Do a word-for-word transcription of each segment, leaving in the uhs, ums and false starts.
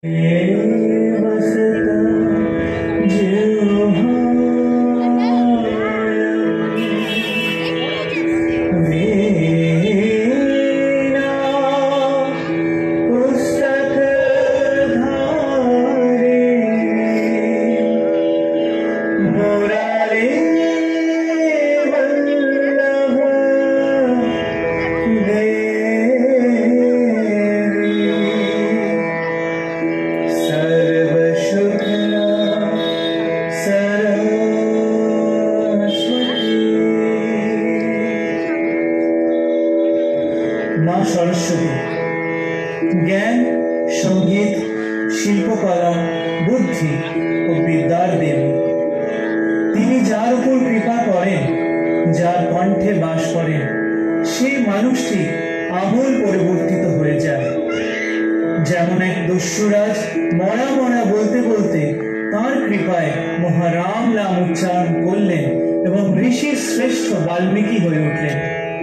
माँ सरस्वती ज्ञान संगीत शिल्पकला बुद्धि और विद्यार देवी তিনি যার উপর কৃপা করেন যার কণ্ঠে বাস করেন সেই মানুষটি আমূল পরিবর্তিত হয়ে যায়। যেমন এক দস্যুরাজ মরা মরা বলতে বলতে তার কৃপায় মহারাম নাম উচ্চারণ করলেন এবং ঋষির শ্রেষ্ঠ বাল্মীকি হয়ে উঠলেন।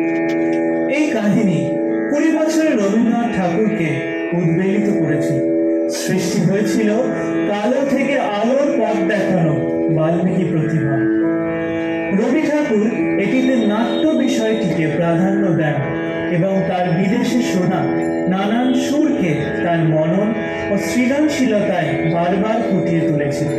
এই কাহিনী কুড়ি বছরের রবীন্দ্রনাথ ঠাকুরকে উদ্বেলিত করেছিল। সৃষ্টি হয়েছিল কালো থেকে আলোর পথ দেখানো বাল্মীকি প্রতিভা। রবি ঠাকুর এটিতে নাট্য বিষয়টিকে প্রাধান্য দেন এবং তার বিদেশে শোনা নানান সুরকে তার মনন ও সৃজনশীলতায় বারবার ফুটিয়ে তুলেছেন।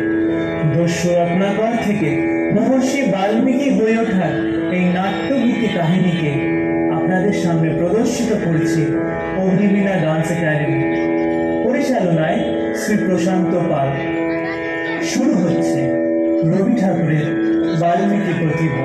দস্যু রত্নাকর থেকে মহর্ষি বাল্মীকি হয়ে ওঠার এই নাট্যগীতি কাহিনীকে আপনাদের সামনে প্রদর্শিত করেছে অগ্নিবীণা ডান্স একাডেমি, পরিচালনায় শ্রী প্রশান্ত পাল। শুরু হচ্ছে রবি ঠাকুরের বাল্মীকি প্রতিভা।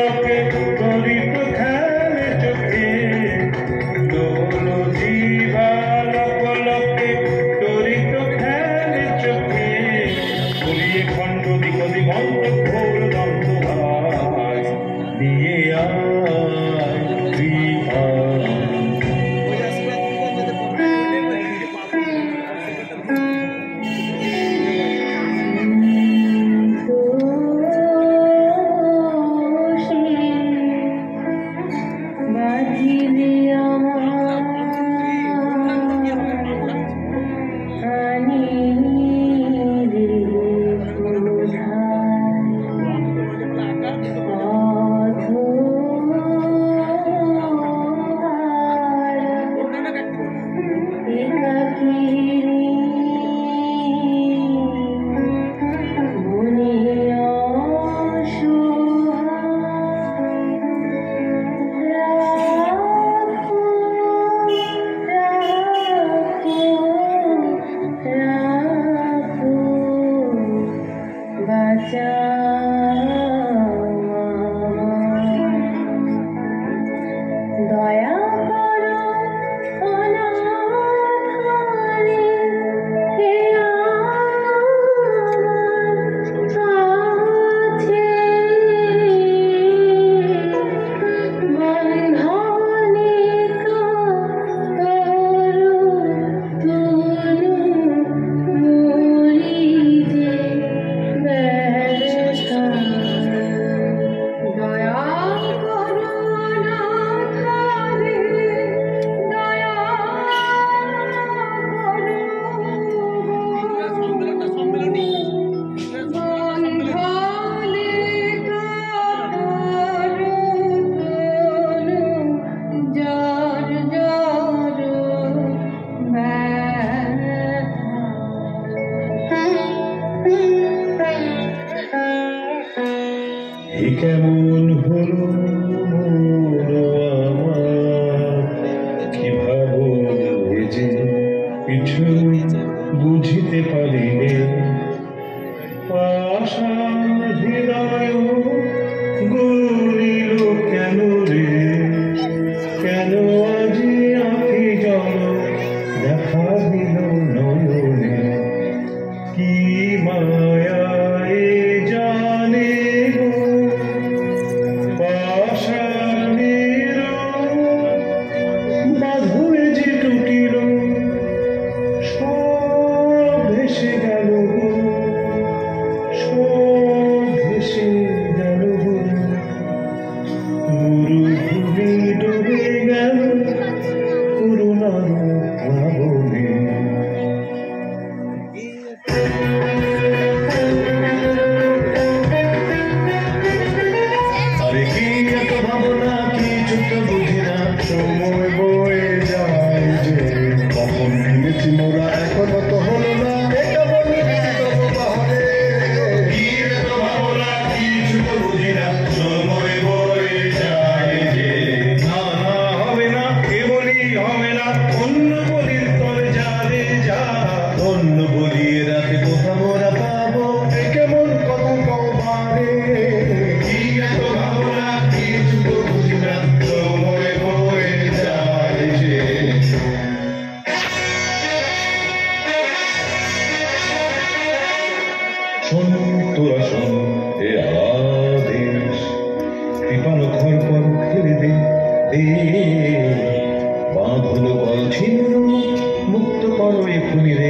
Viva কিছু বুঝিতে পারিলে পাষাণ হৃদয় গলিল কেন রে, কেন আজি আঁখি জল দেখা দিল নয়নে, কি মায়ায় জানে গো পাষাণের বাঁধনে যে টুটিল সব ভেসে গেল গো, সব ভেসে গেল গো, গুরু ভুবি ডুবে গেল করুণার প্লাবনে। আরে কি এত ভাবনা, কিছু তো বুঝি না, সময় বয়ে যায় যে কখন ভেবেছি মোরা এখনো তো হলো না, এটা বলি বাহারে। কি এত ভাবনা, কিছু তো বুঝি না, সময় বয়ে যায় যে না না হবে না, এ বলি হবে না, অন্য বলির তর যাবে যা, অন্য বলি রাতে কোথা মোরা পাবো, কেমন কত কবারে। কি এত ভাবনা, কিছু তো বুঝি না, সময় বয়ে যায় যে। শোন তোরা শোন এ আদেশ, কৃপালো ঘর পর ফেলে দে, দে বাঁধল বল ছিন্ন, মুক্ত করো এখুনি রে।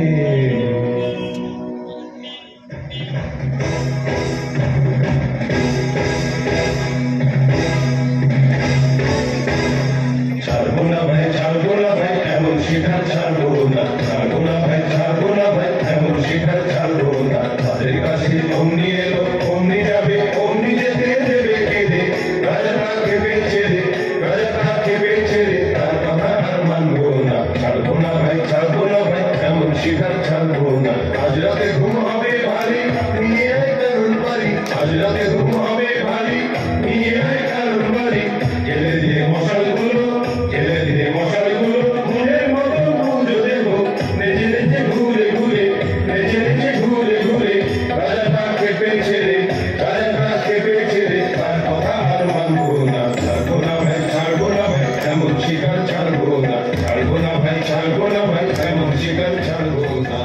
ছাড়বো না ভাই, ছাড়বো না ভাই, এমন শিকার ছাড়বো না, ছাড়বো না ভাই, ছাড়বো না ভাই, এমন শিকার ছাড়বো না। তাদের কাছে অমনি এলো অমনি যাবে, অমনি যেতে দেবে কেঁদে, রাজাটাকে বেঁচে দে, রাজাটাকে বেঁচে দে, তার কথা আর মানবো না। ছাড়বো না ভাই, ছাড়বো না ভাই, এমন শিকার ছাড়বো না। আজ রাতে ঘুম হবে ভারী, নিয়ে আয় কারণ বাড়ি, আজ রাতে ঘুম হবে ভারী, নিয়ে আয় কারণ বাড়ি। জেলে দিয়ে মশালগুলো, জেলে দিয়ে মশালগুলো, মনের মতো পুজো দেবো, নেচে নেচে ঘুরে ঘুরে, নেচে নেচে ঘুরে ঘুরে। রাজাটাকে পেয়েছে রে, রাজাটাকে পেয়েছে রে, তার কথা আর মানবো না। ছাড়বো না ভাই, ছাড়বো না ভাই, এমন শিকার ছাড়বো না। ছাড়বো না ভাই, ছাড়বো না ভাই, এমন শিকার ছাড়বো না।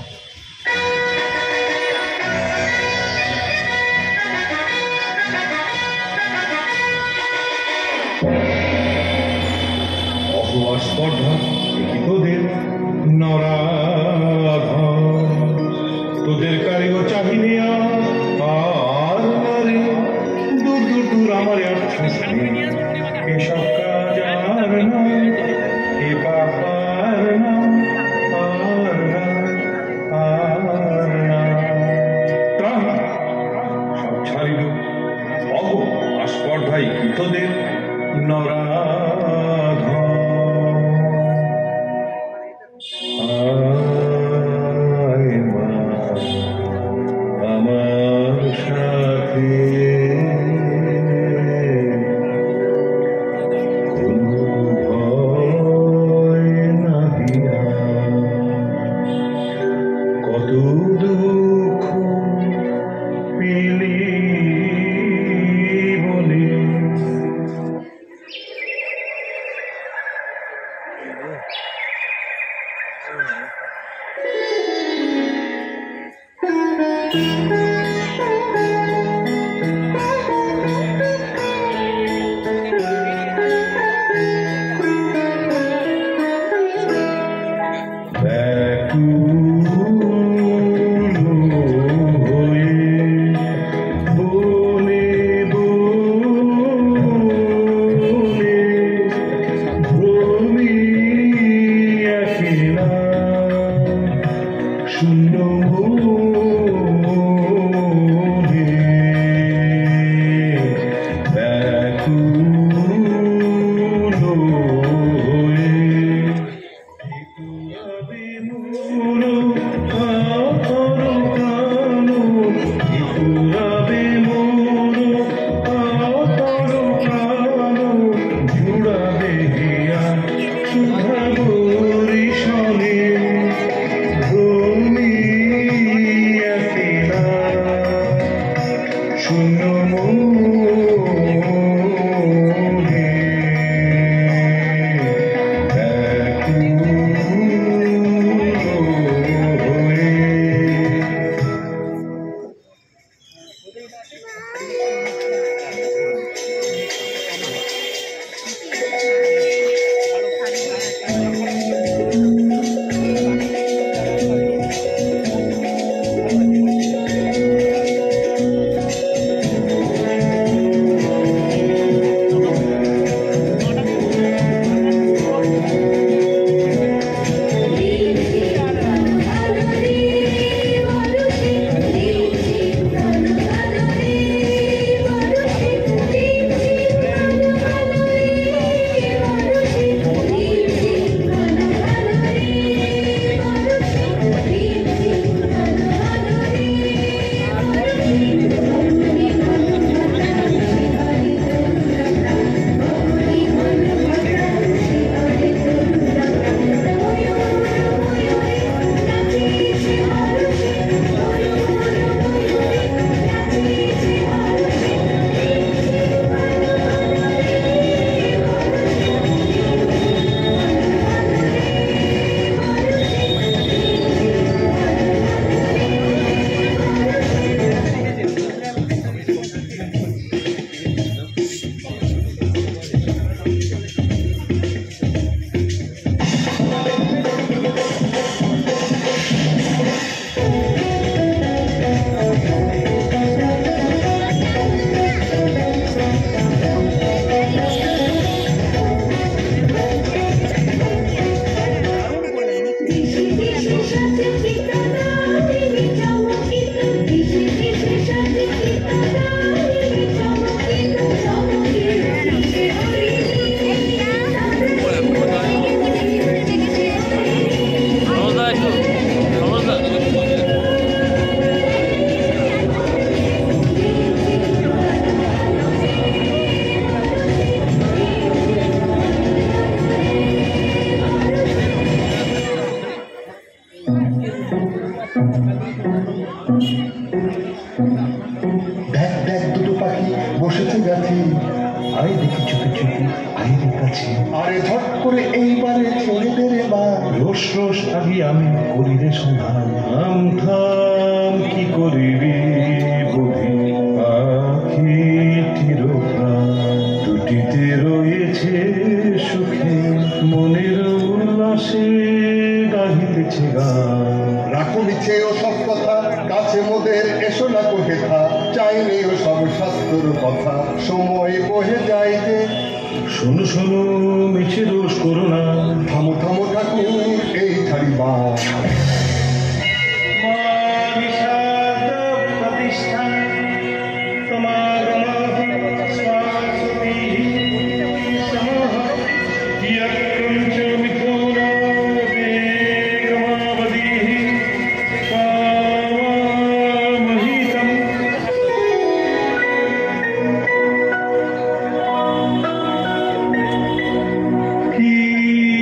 অপবাদ স্পর্ধা কি তোদের নরাধম, তোদের কারিগো চাহিনে আর নারে, দূর দূর দূর আমার আর এসব কাজ আর না, এ পাপার না, আর না, আর না। ত্রাণ সব ছাড়িল অহ আস্পর্ধাই কি তোদের নরাধম। আয় মা আমার সাথে, কোনো ভয় নাহি আর, কত দুঃখ পেলি বলে। Hallelujah. রোষ রোষ আগি আমি করিলে সন্ধান থাম থাম কি করিবি বুঝি পাখিটির প্রাণ দুটিতে রয়েছে সুখে মনের উল্লাসে গাহিতেছে গান। রাখো মিছে ও সব কথা কাছে মোদের এসো না কোহেথা চাইনি ও সব শাস্ত্র কথা সময় বহে যায় যে শোনো শোনো মিছে দোষ করো না থামো থামো ঠাকুর এই ছাড়িবা কি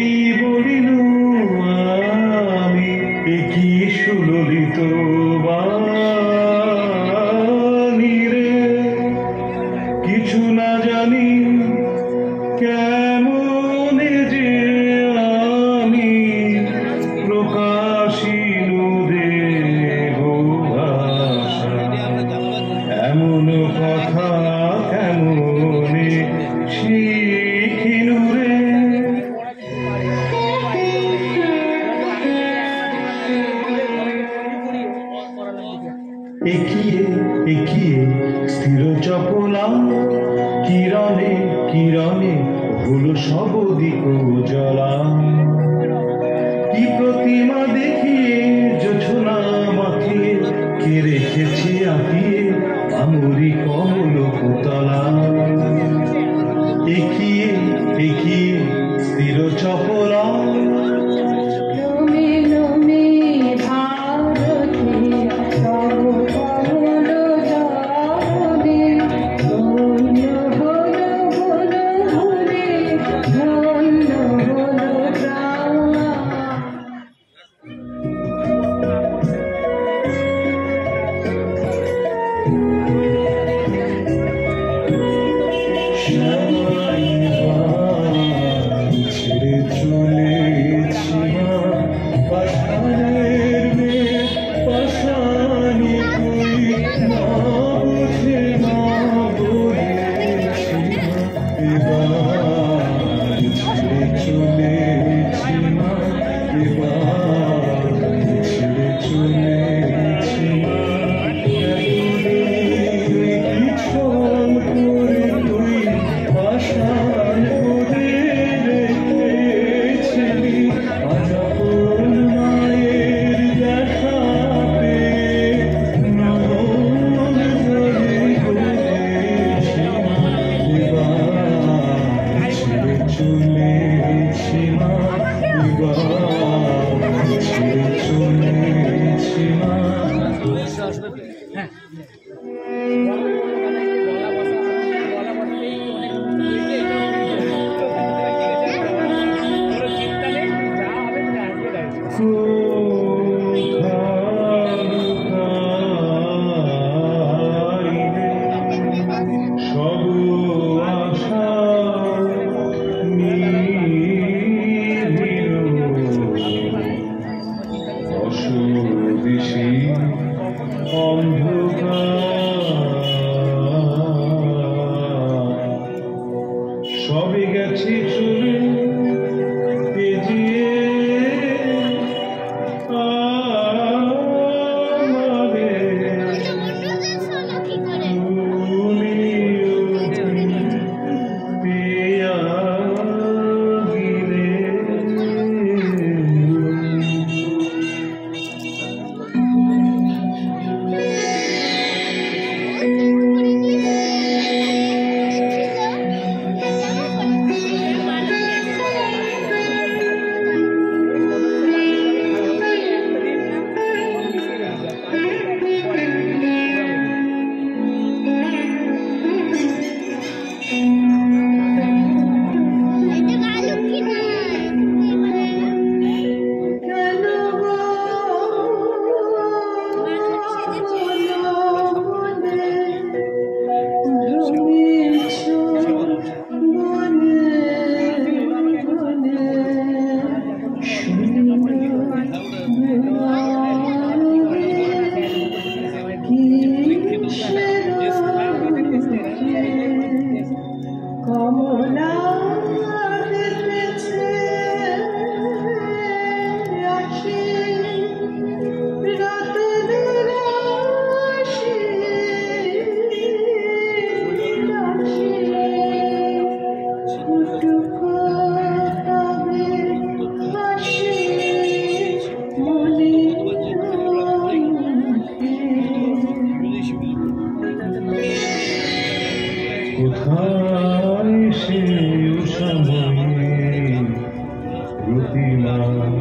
প্রতিমা।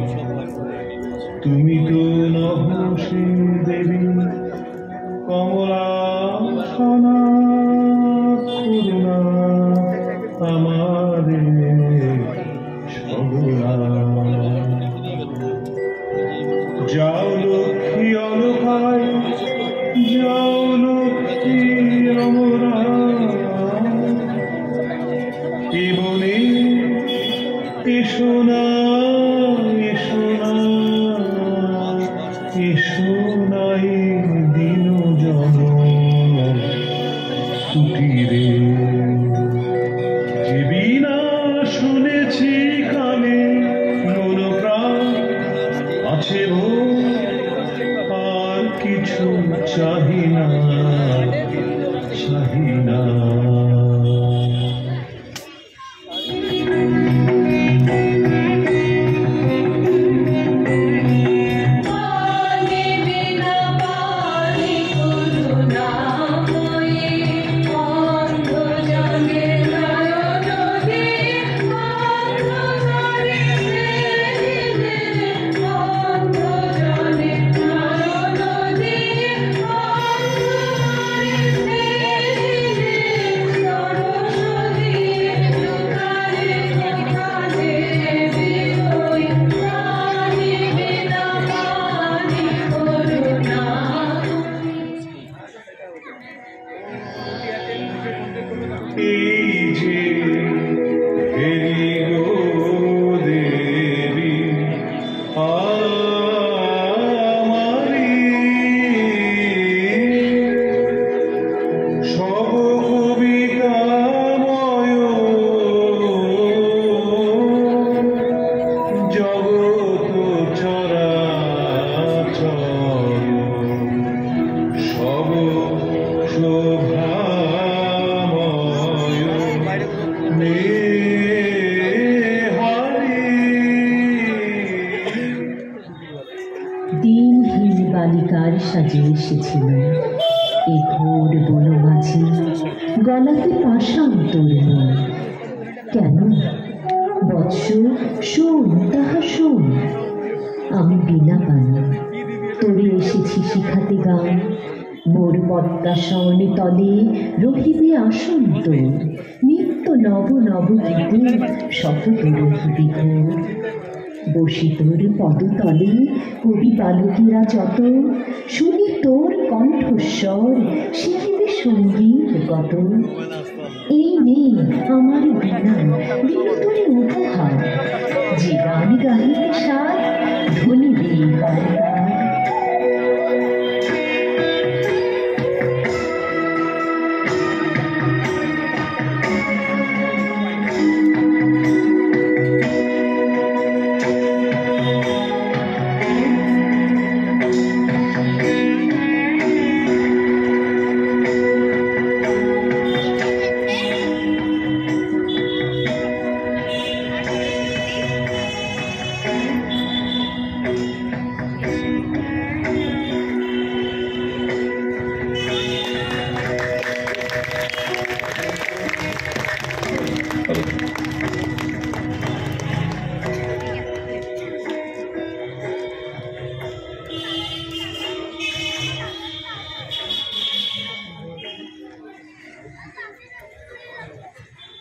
তুমি তো নভ দেবী কমলা সোনা করুণা আমাদের সগুণা। যাও লক্ষ্মী অলকায়, যাও লক্ষ্মী অমরা, এ বনে এসো না এসো না এসো নাই দিন জন কুটিরে। যে বিনা শুনেছি কানে মন প্রাণ আছে ভোর, আর কিছু চাহি না চাহি না। এই যে হেরি গো দেবী আমারি, সব কবিতাময় জগৎ চরাচর, সব শোভা দিনহীন বালিকার সাজে এসেছিল এ ঘোর বনমাঝি, গলাতে পাষাণ তরুণ। কেন বৎস শোন তাহা শোন, আমি বিনা পানি তোরে এসেছি শিখাতে গান। মোর পদ্মাসনে তলে রহিবে আসন তোর, নিত্য নব নব গীতে শত বিরোধী বিঘোর। বসি তোর পদতলে কবি বালকেরা যত, শুনি তোর কণ্ঠস্বর শিখিবে সঙ্গীত গত। এই নে আমার বীণা দিল তোরে উপহার, যে গান গাহিতে সার ধ্বনি দিই বার বার।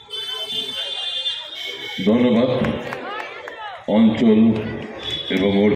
ধন্যবাদ অঞ্চল এবং